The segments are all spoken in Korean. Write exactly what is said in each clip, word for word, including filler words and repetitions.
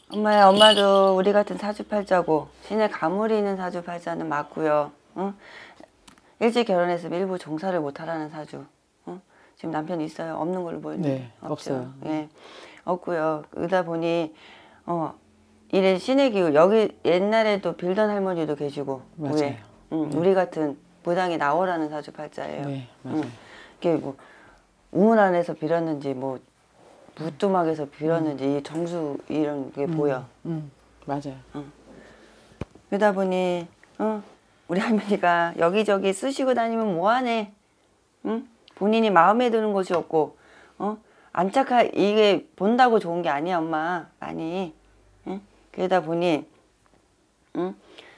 엄마야, 엄마도 우리 같은 사주팔자고 신의 가물이 있는 사주팔자는 맞고요. 응? 일찍 결혼했으면 일부 종사를 못하라는 사주. 응? 지금 남편 있어요? 없는 걸로 보이는데. 네, 없죠. 없어요. 예, 없고요. 그러다 보니 어 이래 신의 기운. 여기 옛날에도 빌던 할머니도 계시고 맞아요. 위에 응, 네. 우리 같은 무당이 나오라는 사주팔자예요. 네, 맞아요. 응. 이게 뭐 우물 안에서 빌었는지 뭐 무뚜막에서 빌었는지 음. 이 정수 이런 게 음, 보여. 음, 맞아요. 응. 그러다 보니 어, 우리 할머니가 여기저기 쓰시고 다니면 뭐하네. 응? 본인이 마음에 드는 곳이 없고 어? 안착하 이게 본다고 좋은 게 아니야 엄마. 많이. 응? 그러다 보니 응?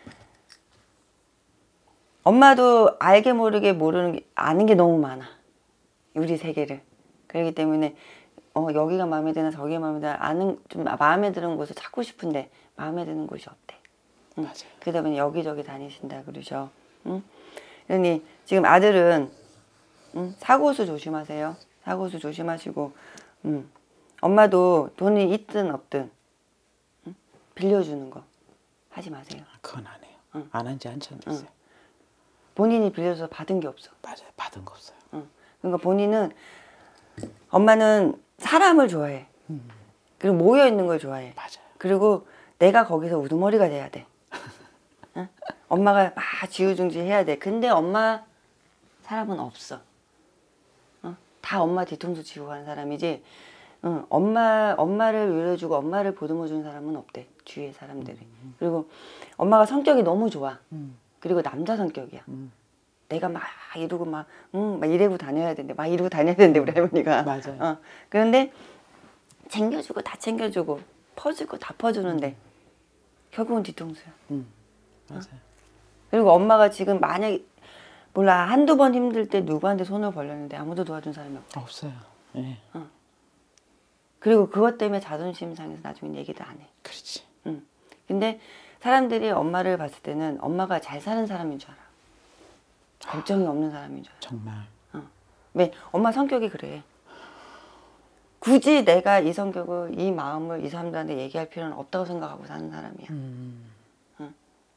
엄마도 알게 모르게 모르는 게 아는 게 너무 많아. 우리 세계를. 그렇기 때문에 어 여기가 마음에 드나 저기가 마음에 드나 아는 좀 마음에 드는 곳을 찾고 싶은데 마음에 드는 곳이 없대. 응. 맞아요. 그러다 보니 여기저기 다니신다 그러죠. 응? 그러니 지금 아들은 응? 사고수 조심하세요. 사고수 조심하시고 응. 엄마도 돈이 있든 없든 응? 빌려주는 거 하지 마세요. 그건 안 해요. 응. 안 한 지 한참 됐어요. 응. 본인이 빌려서 받은 게 없어. 맞아요. 받은 거 없어요. 응. 그러니까 본인은 엄마는 사람을 좋아해. 음. 그리고 모여 있는 걸 좋아해. 맞아요. 그리고 내가 거기서 우두머리가 돼야 돼. 응? 엄마가 막 지우중지 해야 돼. 근데 엄마 사람은 없어. 어? 다 엄마 뒤통수 치고 가는 사람이지. 응. 엄마 엄마를 위로해주고 엄마를 보듬어주는 사람은 없대. 주위의 사람들이. 음. 그리고 엄마가 성격이 너무 좋아. 음. 그리고 남자 성격이야. 음. 내가 막 이러고 막, 응, 막 이러고 다녀야 되는데, 막 이러고 다녀야 되는데, 우리 할머니가. 맞아요. 어. 그런데 챙겨주고 다 챙겨주고 퍼주고 다 퍼주는데 음. 결국은 뒤통수야. 음. 맞아요. 어? 그리고 엄마가 지금 만약 몰라 한두 번 힘들 때 누구한테 손을 벌렸는데 아무도 도와준 사람이 없대. 없어요. 네. 어. 그리고 그것 때문에 자존심 상해서 나중에 얘기도 안 해. 그렇지. 응. 근데 사람들이 엄마를 봤을 때는 엄마가 잘 사는 사람인 줄 알아. 걱정이 없는 사람인 줄 알아. 정말. 어. 왜? 엄마 성격이 그래. 굳이 내가 이 성격을, 이 마음을 이 사람들한테 얘기할 필요는 없다고 생각하고 사는 사람이야. 음. 응.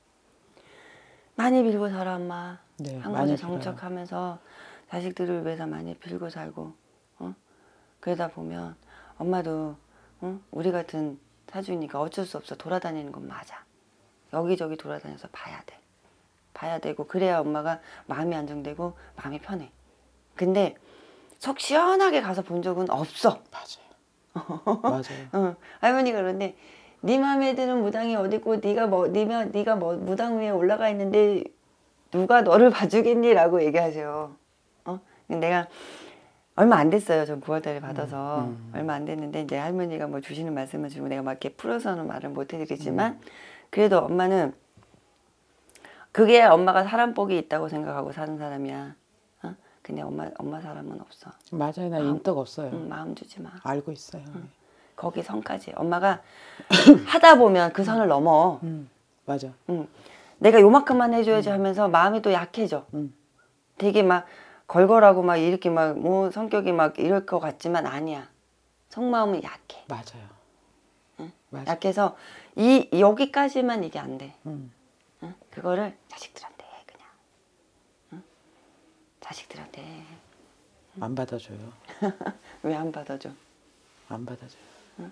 많이 빌고 살아, 엄마. 네, 한 많이 곳에 정착하면서 자식들을 위해서 많이 빌고 살고. 어? 그러다 보면 엄마도 어? 우리 같은 사주니까 어쩔 수 없어. 돌아다니는 건 맞아. 여기저기 돌아다녀서 봐야 돼. 봐야 되고 그래야 엄마가 마음이 안정되고 마음이 편해. 근데 속 시원하게 가서 본 적은 없어. 맞아요. 맞아요. 응. 할머니가 그러는데 네 마음에 드는 무당이 어디고 네가 뭐 네가 네가 뭐 무당 위에 올라가 있는데 누가 너를 봐주겠니? 라고 얘기하세요. 어? 내가 얼마 안 됐어요. 전 구월달에 받아서 음, 음. 얼마 안 됐는데 이제 할머니가 뭐 주시는 말씀을 주고 내가 막 이렇게 풀어서는 말을 못 해드리지만 음. 그래도 엄마는 그게 엄마가 사람 복이 있다고 생각하고 사는 사람이야. 어? 근데 엄마 엄마 사람은 없어. 맞아요. 나 마음, 인덕 없어요. 응, 마음 주지 마. 알고 있어요. 응. 거기 선까지. 엄마가 하다 보면 그 선을 넘어. 음, 맞아. 응. 내가 요만큼만 해줘야지 하면서 마음이 또 약해져. 음. 되게 막 걸걸하고 막 이렇게 막 뭐 성격이 막 이럴 것 같지만 아니야. 속마음은 약해. 맞아요. 응? 맞아. 약해서 이 여기까지만 이게 안 돼. 음. 응? 그거를 자식들한테 해 그냥. 응? 자식들한테 해. 안 받아줘요. 왜 안 받아줘? 안 받아줘요. 응?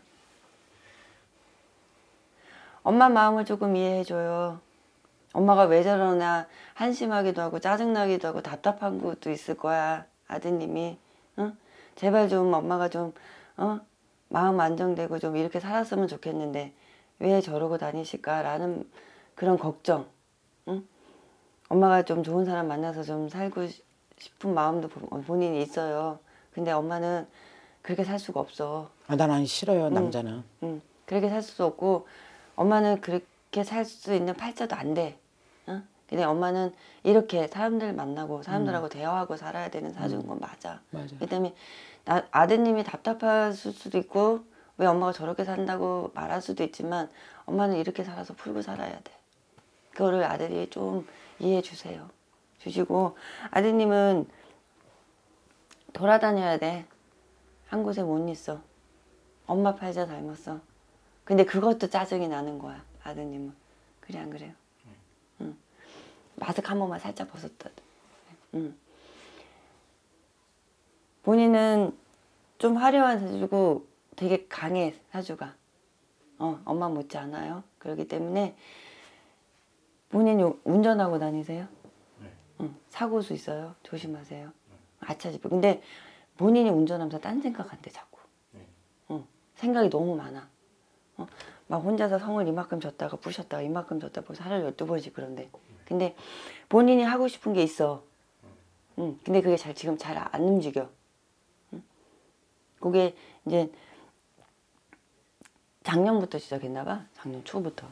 엄마 마음을 조금 이해해줘요. 엄마가 왜 저러나 한심하기도 하고 짜증나기도 하고 답답한 것도 있을 거야. 아드님이. 응? 제발 좀 엄마가 좀 어? 마음 안정되고 좀 이렇게 살았으면 좋겠는데 왜 저러고 다니실까라는 그런 걱정. 응? 엄마가 좀 좋은 사람 만나서 좀 살고 싶은 마음도 본인이 있어요. 근데 엄마는 그렇게 살 수가 없어. 아, 난 안 싫어요. 응. 남자는. 응. 그렇게 살 수도 없고 엄마는 그렇게 살 수 있는 팔자도 안 돼. 응? 근데 엄마는 이렇게 사람들 만나고 사람들하고 음. 대화하고 살아야 되는 사주인 건 맞아. 맞아. 그 때문에 나, 아드님이 답답할 수도 있고 왜 엄마가 저렇게 산다고 말할 수도 있지만 엄마는 이렇게 살아서 풀고 살아야 돼. 그거를 아들이 좀 이해해 주세요. 주시고 아드님은 돌아다녀야 돼. 한 곳에 못 있어. 엄마 팔자 닮았어. 근데 그것도 짜증이 나는 거야. 아드님은. 그래 안 그래요? 응. 마스크 한 번만 살짝 벗었다. 응. 본인은 좀 화려한 사주고 되게 강해 사주가. 어, 엄마 못지 않아요. 그렇기 때문에 본인이 운전하고 다니세요? 네. 응. 사고수 있어요. 조심하세요. 아차지부. 근데 본인이 운전하면서 딴 생각 한대 자꾸. 네. 응. 생각이 너무 많아. 어? 막 혼자서 성을 이만큼 줬다가 부셨다가 이만큼 줬다가 부셔 하루에 열두 번씩 그런데. 근데 본인이 하고 싶은 게 있어. 응. 근데 그게 잘 지금 잘 안 움직여. 응? 그게 이제 작년부터 시작했나 봐. 작년 초부터.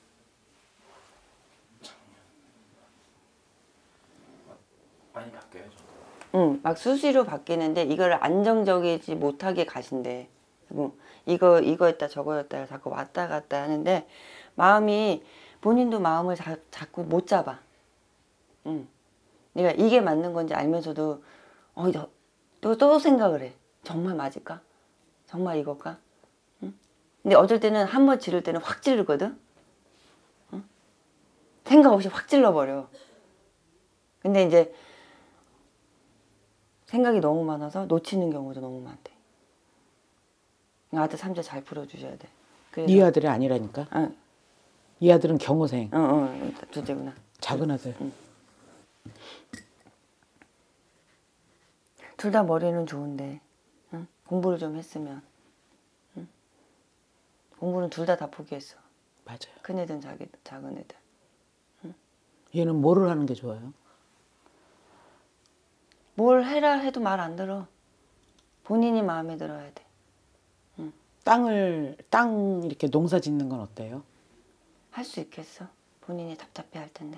많이 바뀌어요, 저도. 응, 막 수시로 바뀌는데 이걸 안정적이지 못하게 가신대. 그리고 이거 이거였다 저거였다 자꾸 왔다 갔다 하는데 마음이 본인도 마음을 자, 자꾸 못 잡아. 응. 내가 이게 맞는 건지 알면서도 어, 또, 또 생각을 해. 정말 맞을까? 정말 이걸까? 응? 근데 어쩔 때는 한 번 지를 때는 확 지르거든. 응? 생각 없이 확 찔러버려. 근데 이제 생각이 너무 많아서 놓치는 경우도 너무 많대. 아들 삼자 잘 풀어주셔야 돼. 그래서, 네 아들이 아니라니까. 어, 이 아들은 경호생. 어, 어, 둘째구나. 작은 아들. 응. 둘 다 머리는 좋은데 응? 공부를 좀 했으면 응? 공부는 둘 다 다 포기했어. 맞아요. 큰 애든 자기, 작은 애들. 얘는 뭐를 하는 게 좋아요? 뭘 해라 해도 말 안 들어. 본인이 마음에 들어야 돼. 땅을 땅 이렇게 농사 짓는 건 어때요? 할 수 있겠어? 본인이 답답해 할 텐데.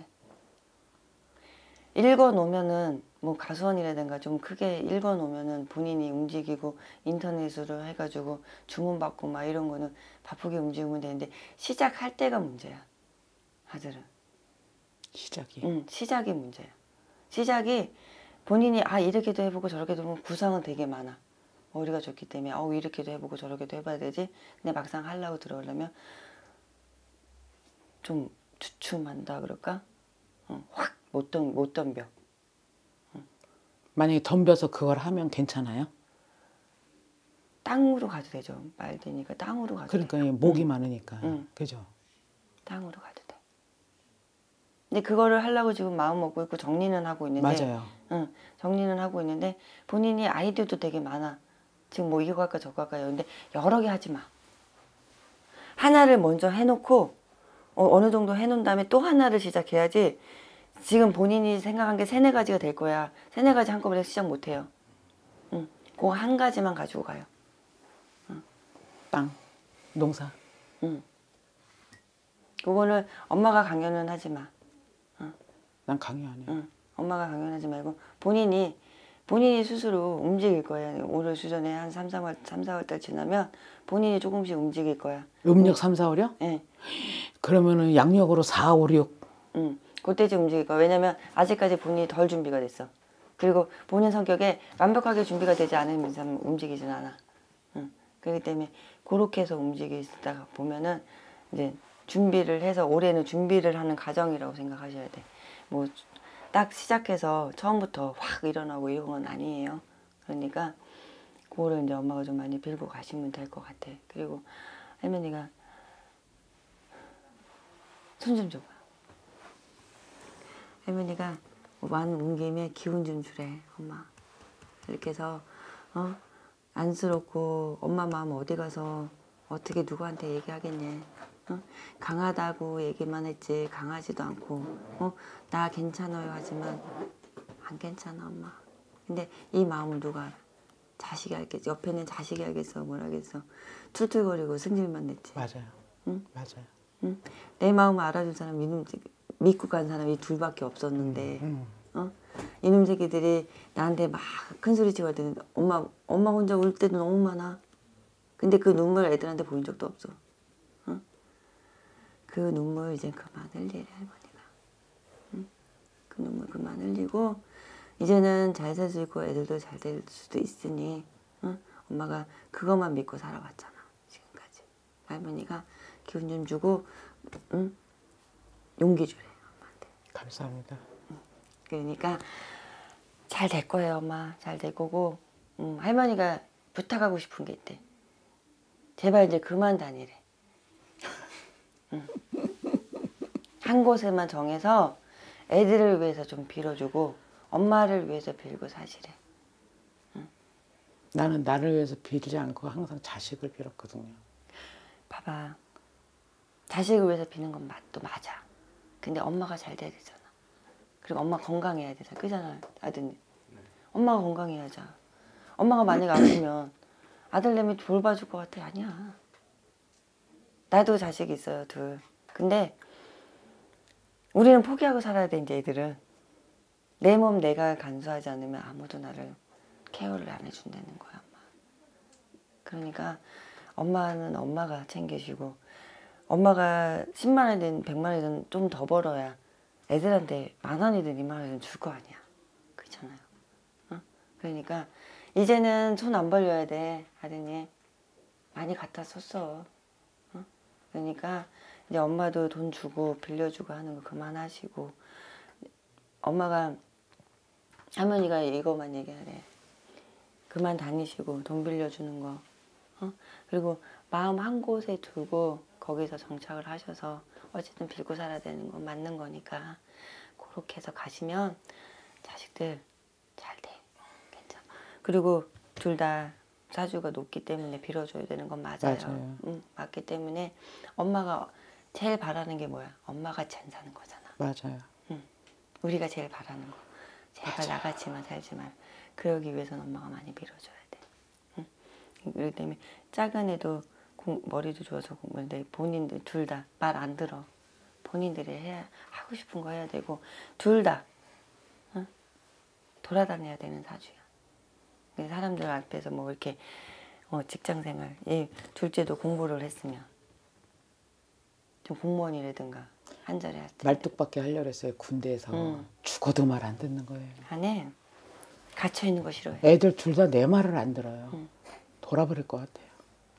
읽어 놓으면은 뭐 가수원이라든가 좀 크게 읽어 놓으면은 본인이 움직이고 인터넷으로 해가지고 주문받고 막 이런 거는 바쁘게 움직이면 되는데 시작할 때가 문제야. 아들은. 시작이. 응, 시작이 문제야. 시작이 본인이 아 이렇게도 해보고 저렇게도 해보고 구상은 되게 많아. 머리가 좋기 때문에 어 이렇게도 해보고 저렇게도 해봐야 되지. 근데 막상 하려고 들어오려면 좀 주춤한다 그럴까? 어, 확못 못 덤벼. 만약에 덤벼서 그걸 하면 괜찮아요? 땅으로 가도 되죠. 말 되니까 땅으로 가도 그러니까 돼. 목이 응. 많으니까. 응. 그죠? 땅으로 가도 돼. 근데 그거를 하려고 지금 마음 먹고 있고 정리는 하고 있는데 맞아요. 응, 정리는 하고 있는데 본인이 아이디어도 되게 많아. 지금 뭐 이거 할까 저거 할까 근데 여러 개 하지 마. 하나를 먼저 해놓고 어, 어느 정도 해놓은 다음에 또 하나를 시작해야지. 지금 본인이 생각한 게 세네 가지가 될 거야. 세네 가지 한꺼번에 시작 못 해요. 응. 그거 한 가지만 가지고 가요. 땅, 농사. 응. 그거는 엄마가 강요는 하지 마. 난 강요 안 해요. 응. 엄마가 강요하지 말고 본인이 본인이 스스로 움직일 거야. 올 수전에 한 삼, 사월, 삼, 사월 달 지나면 본인이 조금씩 움직일 거야. 음력 삼, 사, 오요? 예. 그러면은 양력으로 사, 오, 육. 응. 그때쯤 움직일 거야. 왜냐면 아직까지 본인이 덜 준비가 됐어. 그리고 본인 성격에 완벽하게 준비가 되지 않은 이상 움직이진 않아. 응. 그렇기 때문에 그렇게 해서 움직이다가 보면은 이제 준비를 해서 올해는 준비를 하는 과정이라고 생각하셔야 돼. 뭐 딱 시작해서 처음부터 확 일어나고 이런 건 아니에요. 그러니까 그거를 이제 엄마가 좀 많이 빌고 가시면 될 것 같아. 그리고 할머니가 손 좀 줘봐. 할머니가 뭐 많은 온 김에 기운 좀 주래 엄마. 이렇게 해서 어 안쓰럽고 엄마 마음 어디 가서 어떻게 누구한테 얘기하겠냐. 어? 강하다고 얘기만 했지 강하지도 않고 어? 나 괜찮아요 하지만 안 괜찮아 엄마. 근데 이 마음을 누가 알아? 자식이 알겠지. 옆에 있는 자식이 알겠어 뭘 알겠어. 툴툴거리고 승질만 냈지. 맞아요. 응? 맞아요. 응? 내 마음을 알아준 사람 이놈 믿고 간 사람이 둘밖에 없었는데 음. 어? 이놈 새끼들이 나한테 막 큰 소리 치고 할 때는 엄마 엄마 혼자 울 때도 너무 많아. 근데 그 눈물 애들한테 보인 적도 없어. 어? 그 눈물 이제 그만 흘리래 할머니가. 응? 그 눈물 그만 흘리고 이제는 잘 살 수 있고 애들도 잘 될 수도 있으니 어? 엄마가 그것만 믿고 살아왔잖아 지금까지. 할머니가 기운 좀 주고 응? 용기 주래 엄마한테. 감사합니다. 그러니까 잘 될 거예요 엄마. 잘 될 거고 응, 할머니가 부탁하고 싶은 게 있대. 제발 이제 그만 다니래. 응. 한 곳에만 정해서 애들을 위해서 좀 빌어주고 엄마를 위해서 빌고 사시래. 나는 나를 위해서 빌지 않고 항상 자식을 빌었거든요. 봐봐. 자식을 위해서 비는 건 맞도 맞아. 근데 엄마가 잘 돼야 되잖아. 그리고 엄마 건강해야 되잖아. 그잖아 아드님. 네. 엄마가 건강해야죠. 엄마가 만약 아프면 아들내미 돌봐줄 것 같아? 아니야. 나도 자식이 있어요 둘. 근데 우리는 포기하고 살아야 돼 이제 애들은. 내 몸 내가 간수하지 않으면 아무도 나를 케어를 안 해준다는 거야 엄마. 그러니까 엄마는 엄마가 챙겨주고 엄마가 십만 원이든 백만 원이든 좀 더 벌어야 애들한테 만 원이든 이만 원이든 줄 거 아니야. 그렇잖아요. 어? 그러니까 이제는 손 안 벌려야 돼 아드님. 많이 갖다 썼어. 어? 그러니까 이제 엄마도 돈 주고 빌려주고 하는 거 그만하시고 엄마가 할머니가 이거만 얘기하래. 그만 다니시고 돈 빌려주는 거. 어? 그리고 마음 한 곳에 두고 거기서 정착을 하셔서 어쨌든 빌고 살아야 되는 건 맞는 거니까 그렇게 해서 가시면 자식들 잘 돼. 괜찮아. 그리고 둘 다 사주가 높기 때문에 빌어줘야 되는 건 맞아요. 맞아요. 응, 맞기 때문에 엄마가 제일 바라는 게 뭐야? 엄마가 잘 사는 거잖아. 맞아요. 응. 우리가 제일 바라는 거. 제발 맞아. 나같이만 살지 말. 그러기 위해서는 엄마가 많이 빌어줘야 돼. 응? 그렇기 때문에 작은 애도 공, 머리도 좋아서 공부인데 본인들 둘 다 말 안 들어. 본인들이 해야 하고 싶은 거 해야 되고 둘 다 응? 돌아다녀야 되는 사주야. 그래서 사람들 앞에서 뭐 이렇게 어, 직장생활, 이 둘째도 공부를 했으면 좀 공무원이라든가 한 자리 할 때. 말뚝밖에 하려고 했어요. 군대에서. 응. 죽어도 말 안 듣는 거예요. 안에 갇혀 있는 거 싫어해. 애들 둘 다 내 말을 안 들어요. 응. 돌아버릴 것 같아요.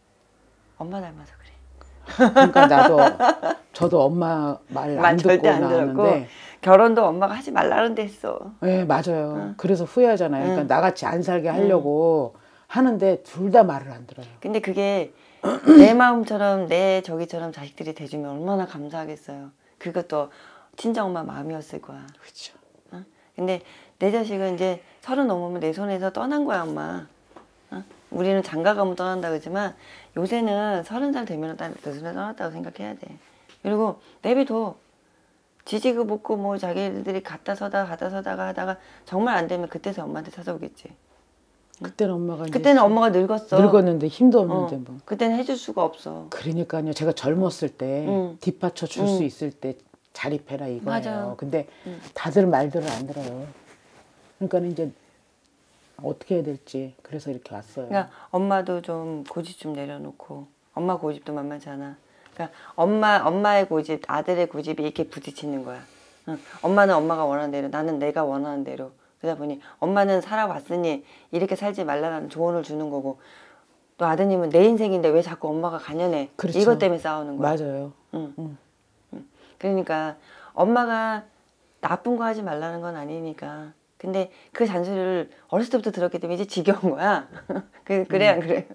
엄마 닮아서 그래. 그러니까 나도 저도 엄마 말 말 안 듣고 절대 안 들었고 나왔는데 결혼도 엄마가 하지 말라는데 했어. 네 맞아요. 응. 그래서 후회하잖아요. 그러니까 응. 나같이 안 살게 하려고 하는데 둘 다 말을 안 들어요. 근데 그게 내 마음처럼 내 저기처럼 자식들이 돼주면 얼마나 감사하겠어요. 그것도 친정엄마 마음이었을 거야. 그렇죠. 어? 근데 내 자식은 이제 서른 넘으면 내 손에서 떠난 거야 엄마. 어? 우리는 장가가면 떠난다 그러지만 요새는 서른 살 되면 내 손에 떠났다고 생각해야 돼. 그리고 내비도 지지고 볶고 뭐 자기들이 갔다 서다 갔다 서다가 하다가 정말 안 되면 그때서 엄마한테 찾아오겠지. 그때는 엄마가 이제 그때는 엄마가 늙었어. 늙었는데 힘도 없는데 어, 뭐. 그때는 해줄 수가 없어. 그러니까요. 제가 젊었을 때 응. 뒷받쳐 줄 수 응. 있을 때 자립해라 이거예요. 맞아요. 근데 응. 다들 말들을 안 들어요. 그러니까 이제 어떻게 해야 될지 그래서 이렇게 왔어요. 그러니까 엄마도 좀 고집 좀 내려놓고 엄마 고집도 만만치 않아. 그러니까 엄마 엄마의 고집, 아들의 고집이 이렇게 부딪히는 거야. 응. 엄마는 엄마가 원하는 대로, 나는 내가 원하는 대로. 그러다 보니 엄마는 살아왔으니 이렇게 살지 말라는 조언을 주는 거고 또 아드님은 내 인생인데 왜 자꾸 엄마가 간연해. 그렇죠. 이것 때문에 싸우는 거야. 맞아요. 응. 응. 응. 그러니까 엄마가 나쁜 거 하지 말라는 건 아니니까. 근데 그 잔소리를 어렸을 때부터 들었기 때문에 이제 지겨운 거야. 그, 그래 안 그래?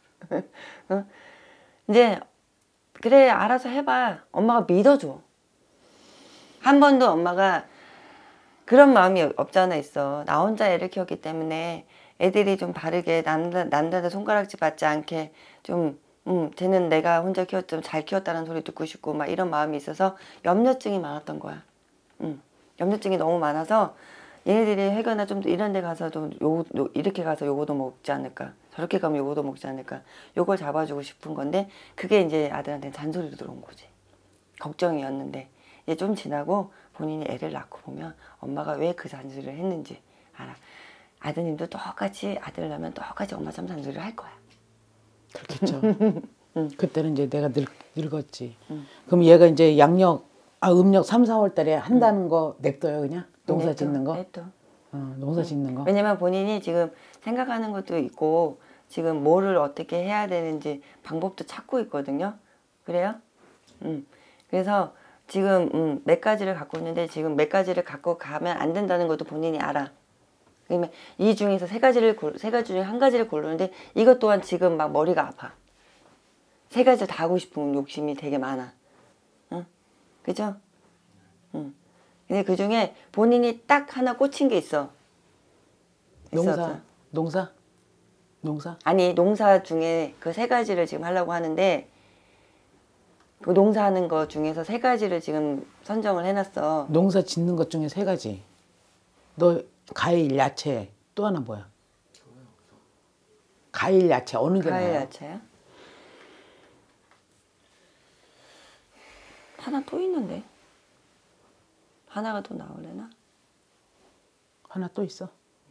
어? 이제 그래 알아서 해봐. 엄마가 믿어줘. 한 번도 엄마가 그런 마음이 없잖아 있어. 나 혼자 애를 키웠기 때문에 애들이 좀 바르게 남자, 남자들 손가락질 받지 않게 좀 음, 쟤는 내가 혼자 키웠지만 잘 키웠다는 소리 듣고 싶고 막 이런 마음이 있어서 염려증이 많았던 거야. 음, 염려증이 너무 많아서 얘네들이 해거나 좀 이런 데 가서 좀 요, 요, 이렇게 가서 요거도 먹지 않을까 저렇게 가면 요거도 먹지 않을까 요걸 잡아주고 싶은 건데 그게 이제 아들한테 잔소리로 들어온 거지. 걱정이었는데 이제 좀 지나고 본인이 애를 낳고 보면 엄마가 왜 그 잔소리를 했는지 알아. 아드님도 똑같이 아들 낳으면 똑같이 엄마 참 잔소리를 할 거야. 그렇겠죠. 응. 그때는 이제 내가 늙, 늙었지. 응. 그럼 얘가 이제 양력, 아, 음력 삼, 사월 달에 한다는 거 냅둬요 그냥? 농사 냅둬, 짓는 거? 냅둬. 어, 농사 짓는 거? 왜냐면 본인이 지금 생각하는 것도 있고 지금 뭐를 어떻게 해야 되는지 방법도 찾고 있거든요. 그래요? 음. 그래서 지금 음, 몇 가지를 갖고 있는데 지금 몇 가지를 갖고 가면 안 된다는 것도 본인이 알아. 그러면 이 중에서 세 가지를 골, 세 가지 중에 한 가지를 고르는데 이것 또한 지금 막 머리가 아파. 세 가지 다 하고 싶은 욕심이 되게 많아. 응? 그죠? 응. 근데 그 중에 본인이 딱 하나 꽂힌 게 있어. 있어, 농사, 없어? 농사, 농사. 아니 농사 중에 그 세 가지를 지금 하려고 하는데 그 농사하는 거 중에서 세 가지를 지금 선정을 해놨어. 농사 짓는 것 중에 세 가지. 너 과일, 야채 또 하나 뭐야? 과일, 야채 어느 게 과일 나아요? 야채야? 하나 또 있는데 하나가 더 나오려나? 하나 또 있어?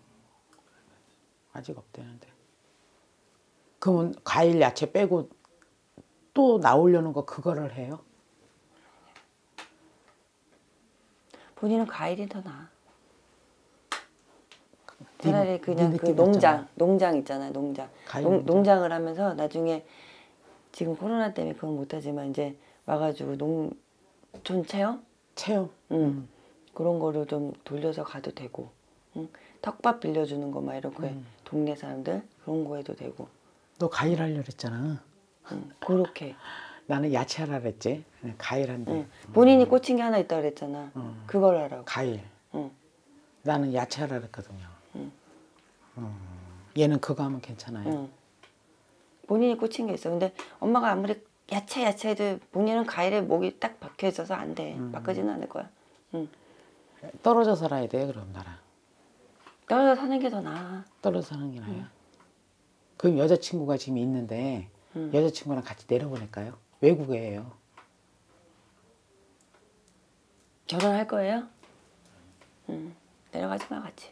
아직 없대는데. 그러면 과일, 야채 빼고 또 나오려는 거 그거를 해요? 본인은 과일이 더 나아. 차라리 네 그냥 그 느낌 농장, 맞잖아. 농장 있잖아요, 농장. 과일 농, 농장. 농장을 하면서 나중에 지금 코로나 때문에 그건 못하지만 이제 와가지고 농촌 체험? 체험. 응. 그런 거를 좀 돌려서 가도 되고, 응? 턱밥 빌려주는 거 막 이렇게 음. 동네 사람들 그런 거 해도 되고, 너 과일 하려고 그랬잖아. 응. 그렇게. 나는 야채 하라 그랬지. 그냥 과일 한대. 응. 본인이 꽂힌 게 하나 있다 그랬잖아. 음. 그걸 하라고. 과일. 응. 나는 야채 하라 그랬거든요. 응. 음. 얘는 그거 하면 괜찮아요. 응. 본인이 꽂힌 게 있어. 근데 엄마가 아무리 야채 야채 해도 본인은 과일에 목이 딱 박혀 있어서 안 돼. 음. 바꾸지는 않을 거야. 응. 떨어져 살아야 돼 그럼 나랑. 떨어져 사는 게 더 나아. 떨어져 사는 게 나아요. 그럼 여자친구가 지금 있는데 응. 여자친구랑 같이 내려보낼까요? 외국에요. 결혼할 거예요? 응. 내려가지 마 같이.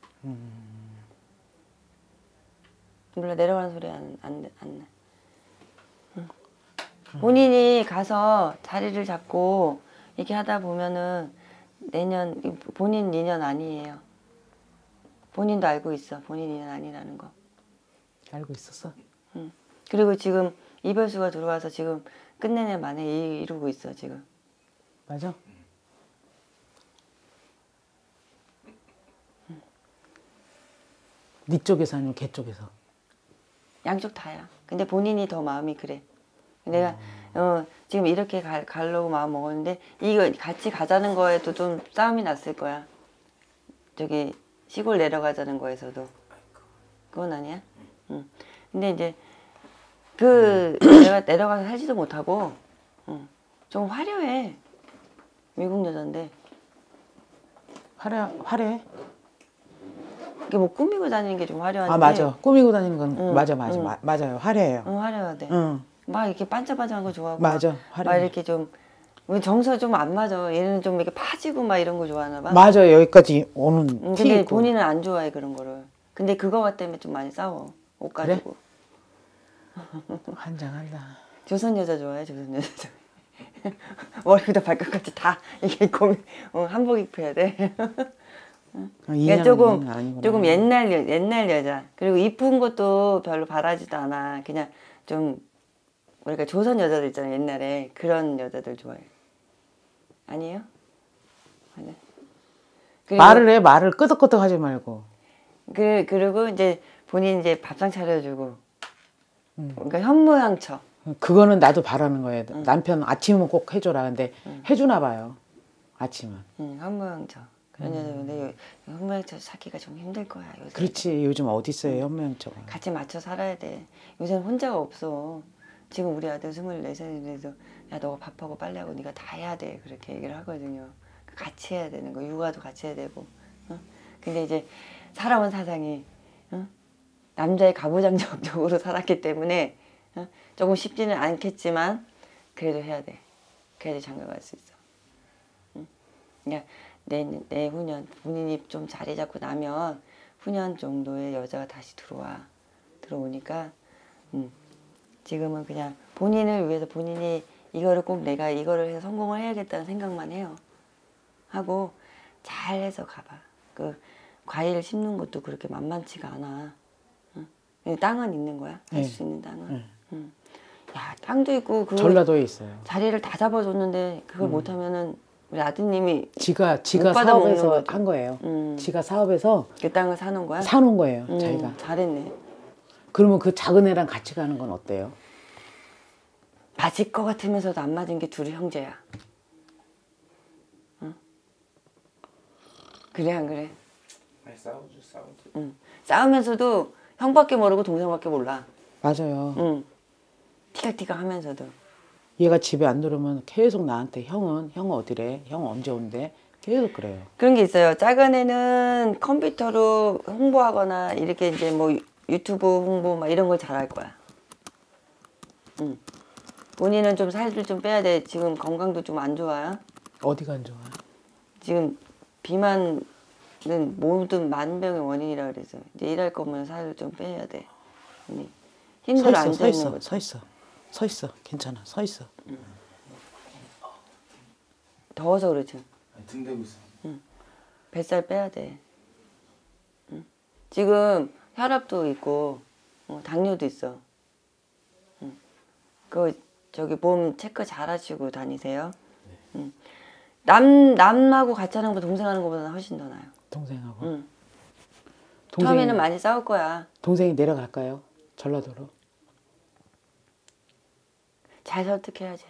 몰라 내려가는 소리 안 안 안 나. 응. 본인이 가서 자리를 잡고 이렇게 하다 보면은 내년 본인 인연 아니에요. 본인도 알고 있어. 본인 인연 아니라는 거. 알고 있었어? 응. 그리고 지금 이별수가 들어와서 지금 끝내내 만에 이- 이루고 있어 지금. 맞아? 네 쪽에서 아니면 걔 쪽에서? 양쪽 다야. 근데 본인이 더 마음이 그래. 내가 어, 지금 이렇게 가, 가려고 마음 먹었는데 이거 같이 가자는 거에도 좀 싸움이 났을 거야. 저기 시골 내려가자는 거에서도. 그건 아니야? 응. 근데 이제 그 내가 내려가서 살지도 못하고 응. 좀 화려해. 미국 여잔데 화려, 화려해? 이게 뭐 꾸미고 다니는 게 좀 화려한데. 아 맞아. 꾸미고 다니는 건 응, 맞아 맞아 응. 마- 맞아요. 화려해요. 응, 화려하대. 응. 막 이렇게 반짝반짝한 거 좋아하고 맞아, 막, 막 화려해. 이렇게 좀 정서 좀 안 맞아. 얘는 좀 이렇게 파지고 막 이런 거 좋아하나 봐. 맞아 여기까지 오는 응, 티 근데 있고. 본인은 안 좋아해 그런 거를. 근데 그거 때문에 좀 많이 싸워. 옷 그래? 가지고. 환장한다. 조선 여자 좋아해 조선 여자 좋아해. 머리부터 발끝까지 다 이게 고민. 어, 한복 입혀야 돼. 그러니까 조금 아니구나. 조금 옛날 여- 옛날 여자. 그리고 이쁜 것도 별로 바라지도 않아. 그냥 좀 우리가 조선 여자들 있잖아 옛날에 그런 여자들 좋아해. 아니에요? 아니. 그리고 말을 해 말을 끄덕끄덕 하지 말고. 그 그리고 이제 본인 이제 밥상 차려주고. 그러니까 현모양처. 그거는 나도 바라는 거예요. 남편 아침은 꼭 해줘라. 근데 해주나 봐요. 아침은. 응, 현모양처. 그런 여자인데 현모양처 찾기가 좀 힘들 거야 요새. 그렇지. 요즘 어디 있어요 현명처가. 같이 맞춰 살아야 돼. 요새는 혼자가 없어. 지금 우리 아들 스물네 살인데도 야 너가 밥하고 빨래하고 네가 다 해야 돼 그렇게 얘기를 하거든요. 같이 해야 되는 거 육아도 같이 해야 되고. 어? 근데 이제 살아온 사상이 어? 남자의 가부장적으로 살았기 때문에 어? 조금 쉽지는 않겠지만 그래도 해야 돼. 그래야지 장가갈 수 있어. 응? 그러니까 내, 내후년 본인이 좀 자리 잡고 나면 후년 정도의 여자가 다시 들어와. 들어오니까 음, 지금은 그냥 본인을 위해서 본인이 이거를 꼭 내가 이거를 해서 성공을 해야겠다는 생각만 해요. 하고 잘해서 가봐. 그 과일 심는 것도 그렇게 만만치가 않아. 응? 땅은 있는 거야? 할 네. 수 있는 땅은? 네. 응. 야, 땅도 있고 그 전라도에 있어요. 자리를 다 잡아줬는데 그걸 음. 못하면은 우리 아드님이 지가 지가 못 받아먹는 사업해서 거지. 한 거예요. 음. 지가 사업해서 그 땅을 사는 거야? 사놓은 거예요. 음, 자기가. 잘했네. 그러면 그 작은 애랑 같이 가는 건 어때요? 맞을 것 같으면서도 안 맞은 게 둘이 형제야. 응? 그래 안 그래? 아니 싸우죠 싸우죠. 응. 싸우면서도 형밖에 모르고 동생밖에 몰라. 맞아요. 응. 티격티격 하면서도. 얘가 집에 안 들어오면 계속 나한테 형은 형 어디래? 형 언제 온대? 계속 그래요. 그런 게 있어요. 작은 애는 컴퓨터로 홍보하거나 이렇게 이제 뭐 유- 유튜브 홍보 막 이런 걸 잘할 거야. 응. 본인은 좀 살을 좀 빼야 돼. 지금 건강도 좀 안 좋아요. 어디가 안 좋아? 지금 비만은 모든 만병의 원인이라 그래서 이제 일할 거면 살을 좀 빼야 돼. 언니. 서 힘들어 있어, 앉아 서 있는 있어, 거. 서 있어, 서 있어. 괜찮아, 서 있어. 더워서 그렇지. 아니, 등 대고 있어. 뱃살 빼야 돼. 응? 지금 혈압도 있고 어, 당뇨도 있어. 응. 그거 저기 몸 체크 잘 하시고 다니세요. 응. 남 남하고 같이 하는 것보다 동생 하는 것보다 훨씬 더 나아요. 동생하고. 응. 동생이, 처음에는 많이 싸울 거야. 동생이 내려갈까요? 전라도로. 잘 설득해야지.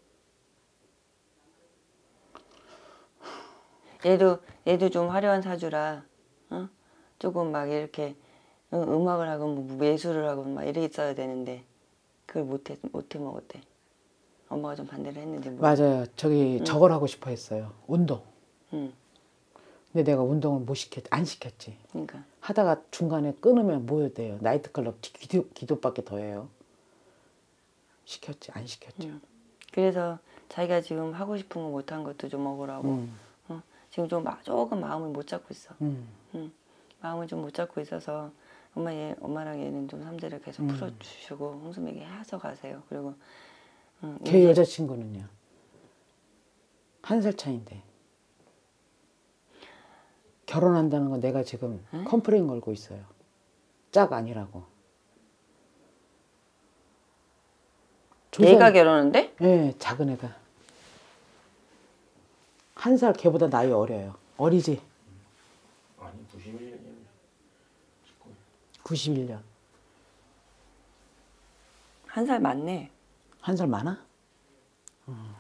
얘도 얘도 좀 화려한 사주라, 어? 조금 막 이렇게 어, 음악을 하고 뭐 예술을 하고 막 이래 있어야 되는데 그걸 못해 못해 먹었대. 엄마가 좀 반대를 했는지 모르. 맞아요. 저기 저걸 하고 싶어 했어요. 운동. 응. 근데 내가 운동을 못 시켰, 안 시켰지. 그러니까 하다가 중간에 끊으면 뭐 돼요? 나이트클럽 기도, 기도밖에 더 해요. 시켰지, 안 시켰죠. 응. 그래서 자기가 지금 하고 싶은 거 못한 것도 좀 먹으라고. 음. 어? 지금 좀 마- 조금 마음을 못 잡고 있어. 음. 응. 마음을 좀 못 잡고 있어서 엄마 얘 엄마랑 얘는 좀 삼재를 계속 음. 풀어주시고 홍수에게 해서 가세요. 그리고 응, 걔 이제 여자친구는요? 한 살 차인데. 결혼한다는 거 내가 지금 응? 컴플레인 걸고 있어요. 짝 아니라고. 얘가 결혼한대? 예, 작은 애가. 한 살 걔보다 나이 어려요. 어리지? 아니 구십일 년이면 구십일 년. 한 살 많네. 한 살 많아? 음.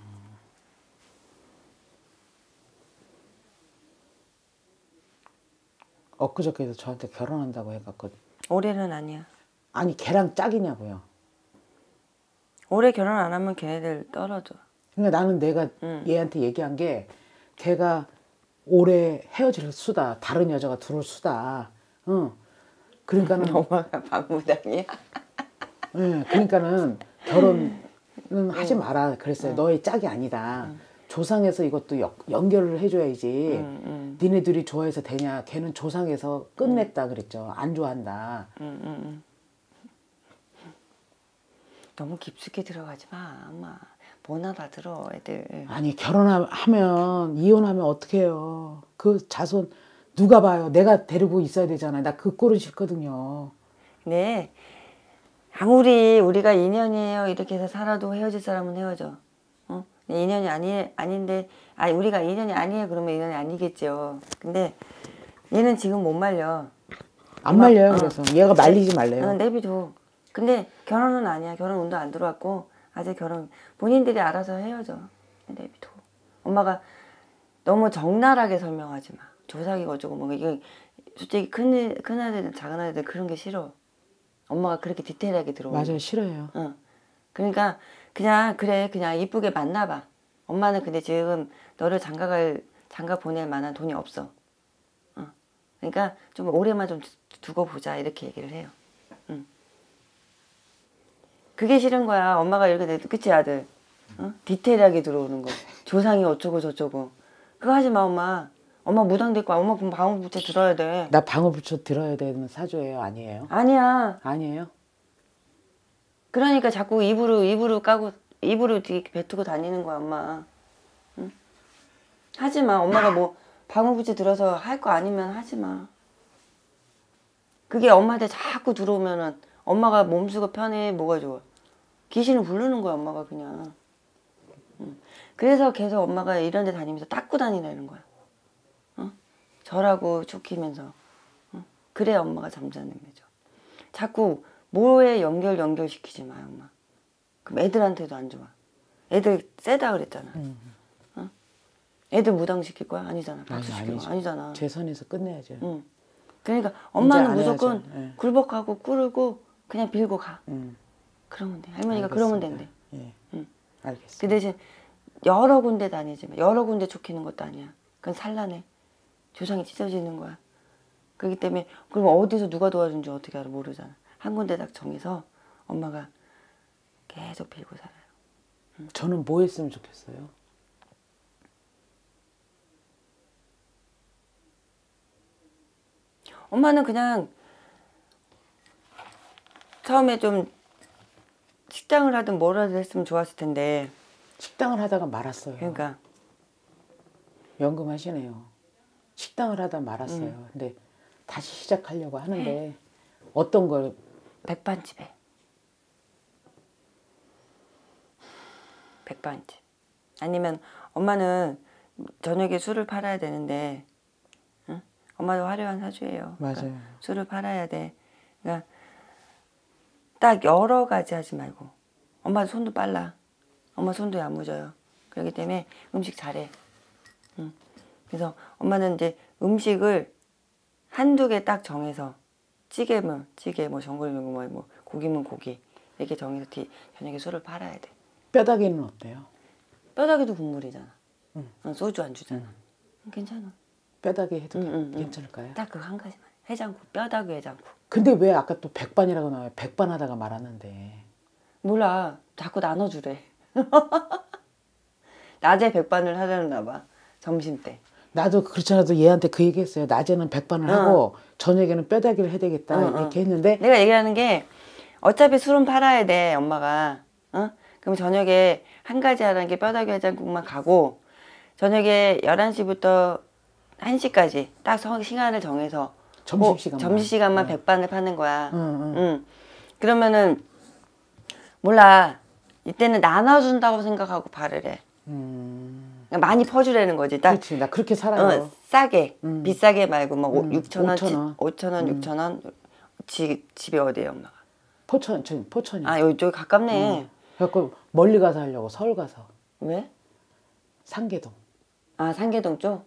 엊그저께도 저한테 결혼한다고 해갖고. 올해는 아니야. 아니 걔랑 짝이냐고요. 올해 결혼 안 하면 걔네들 떨어져. 그러니까 나는 내가 응. 얘한테 얘기한 게 걔가 올해 헤어질 수다. 다른 여자가 들어올 수다. 응. 그러니까는 엄마가 박무당이야. 예, 그러니까는 결혼은 하지 마라 그랬어요. 너의 짝이 아니다. 조상에서 이것도 여, 연결을 해줘야지. 응, 응, 니네들이 좋아해서 되냐. 걔는 조상에서 끝냈다 그랬죠. 안 좋아한다. 응, 응, 응. 너무 깊숙이 들어가지 마, 엄마. 못 알아들어, 애들. 아니 결혼하면 이혼하면 어떡해요. 그 자손 누가 봐요. 내가 데리고 있어야 되잖아요. 나 그 꼴은 싫거든요. 네. 아무리 우리가 인연이에요 이렇게 해서 살아도 헤어질 사람은 헤어져. 어? 인연이 아니 아닌데, 아니 우리가 인연이 아니에요 그러면 인연이 아니겠죠. 근데 얘는 지금 못 말려. 안 엄마, 말려요. 어. 그래서 얘가 말리지 말래요. 어, 내비도. 근데 결혼은 아니야. 결혼 운도 안 들어왔고 아직 결혼 본인들이 알아서 헤어져. 내비도. 엄마가 너무 적나라하게 설명하지 마. 조상이가 어쩌고 뭐 이거 솔직히 큰 큰 아들 작은 아들 그런 게 싫어. 엄마가 그렇게 디테일하게 들어오는. 맞아요. 싫어요. 어. 그러니까 그냥 그래 그냥 이쁘게 만나봐. 엄마는 근데 지금 너를 장가갈 장가 보낼 만한 돈이 없어. 어. 그러니까 좀 오래만 좀 두고 보자 이렇게 얘기를 해요. 응. 그게 싫은 거야. 엄마가 이렇게 내 그치 아들. 어? 디테일하게 들어오는 거. 조상이 어쩌고 저쩌고. 그거 하지 마 엄마. 엄마 무당 됐고 엄마 그럼 방울부채 들어야 돼. 나 방울부처 들어야 되는 사주예요? 아니에요? 아니야. 아니에요? 그러니까 자꾸 입으로 입으로 까고 입으로 되게 뱉고 다니는 거야 엄마. 응? 하지 마. 엄마가 뭐 방울부채 들어서 할 거 아니면 하지 마. 그게 엄마한테 자꾸 들어오면은 엄마가 몸수가 편해 뭐가 좋아. 귀신을 부르는 거야 엄마가 그냥. 응. 그래서 계속 엄마가 이런 데 다니면서 닦고 다니라는 거야. 어? 절하고 쫓기면서. 어? 그래야 엄마가 잠자는 거죠. 자꾸 뭐에 연결 연결시키지 마요 엄마. 그럼 애들한테도 안 좋아. 애들 세다 그랬잖아. 음. 어? 애들 무당시킬 거야? 아니잖아. 아니, 박수시킬 아니죠. 거야? 아니잖아. 제 선에서 끝내야죠. 응. 그러니까 엄마는 안 무조건 해야죠. 예. 굴복하고 꿇고 그냥 빌고 가. 음. 그러면 돼. 할머니가 그러면 된대. 예. 응. 알겠습니다. 그 대신 여러 군데 다니지만 여러 군데 쫓기는 것도 아니야. 그건 산란해. 조상이 찢어지는 거야. 그렇기 때문에 그럼 어디서 누가 도와준지 어떻게 알아? 모르잖아. 한 군데 딱 정해서 엄마가 계속 빌고 살아요. 저는 뭐 했으면 좋겠어요? 엄마는 그냥 처음에 좀 식당을 하든 뭘 하든 했으면 좋았을 텐데. 식당을 하다가 말았어요. 그러니까 연금하시네요. 식당을 하다 말았어요. 음. 근데 다시 시작하려고 하는데 어떤 걸 백반집에. 백반집. 아니면 엄마는 저녁에 술을 팔아야 되는데, 응? 엄마도 화려한 사주예요. 맞아요. 그러니까 술을 팔아야 돼. 그러니까 딱 여러 가지 하지 말고. 엄마 손도 빨라. 엄마 손도 야무져요. 그렇기 때문에 음식 잘해. 응. 그래서 엄마는 이제 음식을 한두 개 딱 정해서 찌개면 찌개, 뭐 전골면 뭐, 뭐 고기면 고기 이렇게 정해서 뒤, 저녁에 술을 팔아야 돼. 뼈다귀는 어때요? 뼈다귀도 국물이잖아. 응. 어, 소주 안 주잖아. 괜찮아. 뼈다귀 해도 응, 응, 응. 괜찮을까요? 딱 그 한 가지만. 해장국, 뼈다귀 해장국. 근데 왜 아까 또 백반이라고 나와요? 백반 하다가 말았는데. 몰라. 자꾸 나눠주래. 낮에 백반을 하려나 봐. 점심 때. 나도 그렇지 않아도 얘한테 그 얘기 했어요. 낮에는 백반을 응. 하고 저녁에는 뼈다귀를 해야 되겠다. 응, 이렇게 응. 했는데 내가 얘기하는 게 어차피 술은 팔아야 돼 엄마가. 어? 그럼 저녁에 한 가지 하라는 게 뼈다귀 해장국만 가고 저녁에 열한 시부터 한 시까지 딱 성- 시간을 정해서 점심시간만. 점심시간만 응. 백반을 파는 거야. 응, 응. 응. 그러면은 몰라. 이때는 나눠준다고 생각하고 발을 해. 음. 그러니까 많이 퍼주라는 거지. 딱 그렇지. 나 그렇게 살아요. 어, 싸게. 음. 비싸게 말고 막 음, 육천 원, 오천 원. 오천 원, 음. 육천 원. 집, 집이 어디예요, 엄마가? 포천, 저 포천이. 아, 여기 가깝네. 응. 그래갖고 멀리 가서 하려고 서울 가서 왜? 상계동. 아, 상계동 쪽?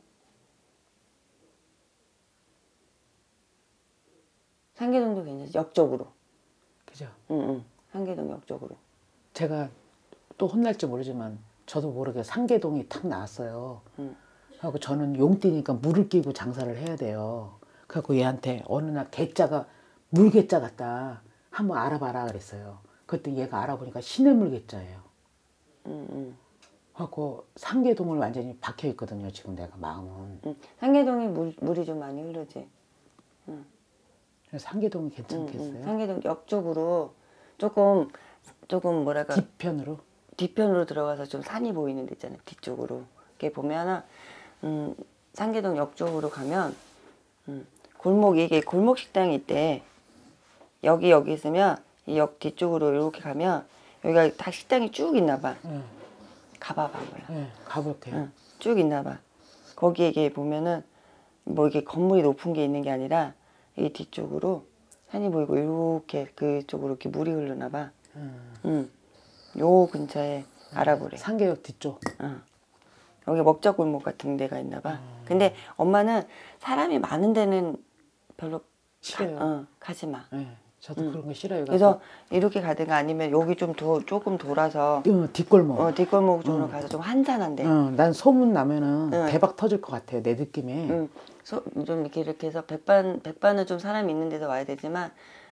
상계동도 괜찮지. 역 쪽으로. 그죠? 응, 응. 상계동 역 쪽으로. 제가 또 혼날지 모르지만 저도 모르게 상계동이 탁 나왔어요. 응. 하고 저는 용띠니까 물을 끼고 장사를 해야 돼요. 그래갖고 얘한테 어느 날 개자가 물개자 같다. 한번 알아봐라 그랬어요. 그때 얘가 알아보니까 시냇물 개자예요. 응, 응. 그래갖고 상계동을 완전히 박혀 있거든요. 지금 내가 마음은. 응. 상계동이 물, 물이 좀 많이 흐르지. 그래서 상계동이 응, 괜찮겠어요? 응. 상계동 역 쪽으로 조금 조금 뭐랄까 뒤편으로? 뒤편으로 들어가서 좀 산이 보이는 데 있잖아요. 뒤쪽으로. 이렇게 보면은 음, 상계동 역 쪽으로 가면 음, 골목이 이게 골목 식당이 있대. 여기 여기 있으면 이 역 뒤쪽으로 이렇게 가면 여기가 다 식당이 쭉 있나 봐. 네. 가봐봐 몰라. 네, 가볼게요. 응, 쭉 있나 봐. 거기에 이게 보면은 뭐 이게 건물이 높은 게 있는 게 아니라 이 뒤쪽으로 산이 보이고 이렇게 그쪽으로 이렇게 물이 흐르나 봐. 음. 응. 요 근처에 알아보래. 상계역 뒤쪽. 응. 여기 먹자골목 같은 데가 있나 봐. 근데 엄마는 사람이 많은 데는 별로 싫어요. 가, 어, 가지 마. 네, 저도 응. 그런 거 싫어요. 그래서 이렇게 가든가 아니면 여기 좀 도, 조금 돌아서 어, 뒷골목. 어, 뒷골목 쪽으로 응. 가서 좀 한산한데. 어, 난 소문 나면은 응. 대박 터질 것 같아요. 내 느낌에. 음, 소, 좀 이렇게 이렇게 해서 백반 백반은 좀 사람이 있는 데서 와야 되지만